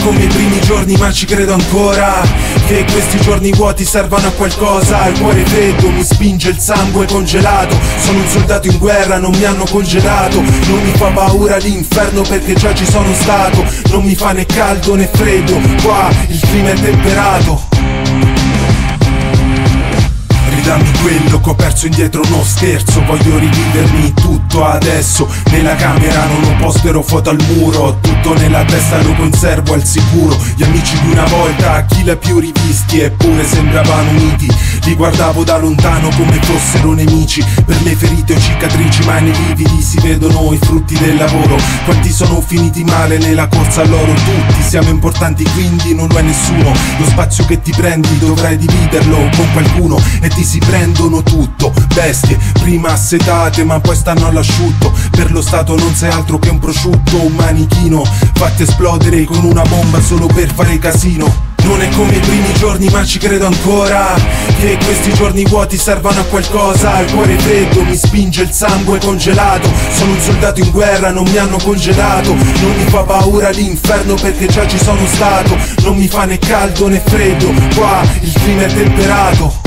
come i primi giorni ma ci credo ancora che questi giorni vuoti servano a qualcosa. Il cuore freddo mi spinge, il sangue congelato. Sono un soldato in guerra, non mi hanno congelato. Non mi fa paura l'inferno perché già ci sono stato. Non mi fa né caldo né freddo, qua il clima è temperato. Ridammi quello che ho perso indietro, no scherzo. Voglio rivivermi tutto adesso. Nella camera non ho poster o foto al muro. Tutto nella testa lo conservo al sicuro. Gli amici di una volta, chi l'ha più rivisti, eppure sembravano uniti. Li guardavo da lontano come fossero nemici. Per le ferite o cicatrici, ma nei lividi si vedono i frutti del lavoro. Quanti sono finiti male nella corsa all'oro. Tutti siamo importanti, quindi non lo è nessuno. Lo spazio che ti prendi dovrai dividerlo con qualcuno e ti si prendono tutto. Bestie, prima assetate ma poi stanno all'asciutto. Per lo Stato non sei altro che un prosciutto, un manichino fatti esplodere con una bomba solo per fare casino. Non è come i primi giorni ma ci credo ancora che questi giorni vuoti servano a qualcosa. Il cuore freddo mi spinge, il sangue congelato. Sono un soldato in guerra, non mi hanno congelato. Non mi fa paura l'inferno perché già ci sono stato. Non mi fa né caldo né freddo, qua il clima è temperato.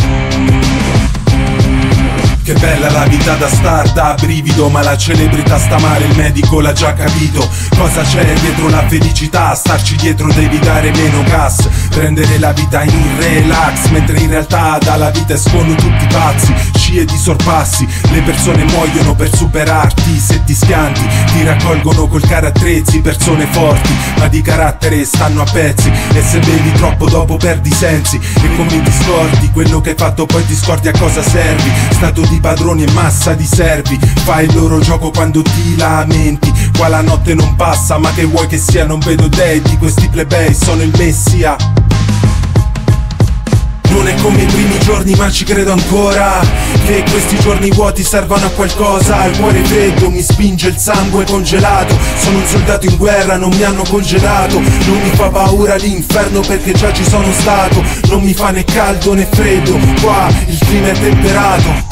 Che bella la vita da star, da brivido, ma la celebrità sta male, il medico l'ha già capito. Cosa c'è dietro la felicità? Starci dietro devi dare meno gas, prendere la vita in relax, mentre in realtà dalla vita escono tutti pazzi. Scie di sorpassi, le persone muoiono per superarti. Se ti schianti ti raccolgono col carattrezzi. Persone forti ma di carattere stanno a pezzi. E se bevi troppo dopo perdi i sensi. E come ti scordi quello che hai fatto poi ti scordi a cosa servi. Stato di padroni e massa di servi. Fai il loro gioco quando ti lamenti. Qua la notte non passa, ma che vuoi che sia? Non vedo dei di questi plebei, sono il messia. Non è come i primi giorni ma ci credo ancora che questi giorni vuoti servano a qualcosa. Il cuore freddo mi spinge, il sangue congelato. Sono un soldato in guerra, non mi hanno congelato. Non mi fa paura l'inferno perché già ci sono stato. Non mi fa né caldo né freddo, qua il clima è temperato.